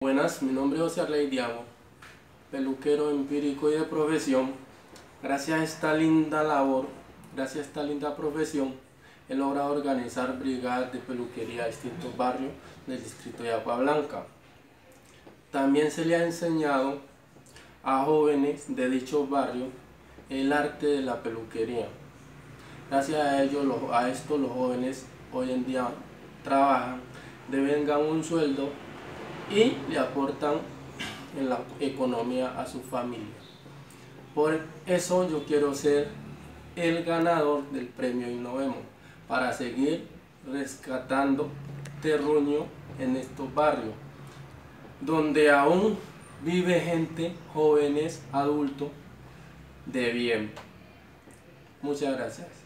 Buenas, mi nombre es José Arley Diago, peluquero empírico y de profesión. Gracias a esta linda labor, gracias a esta linda profesión, he logrado organizar brigadas de peluquería a distintos barrios del distrito de Agua Blanca. También se le ha enseñado a jóvenes de dichos barrios el arte de la peluquería. Gracias a esto los jóvenes hoy en día trabajan, devengan un sueldo y le aportan en la economía a su familia. Por eso yo quiero ser el ganador del premio Innovemos, para seguir rescatando terruño en estos barrios, donde aún vive gente, jóvenes, adultos, de bien. Muchas gracias.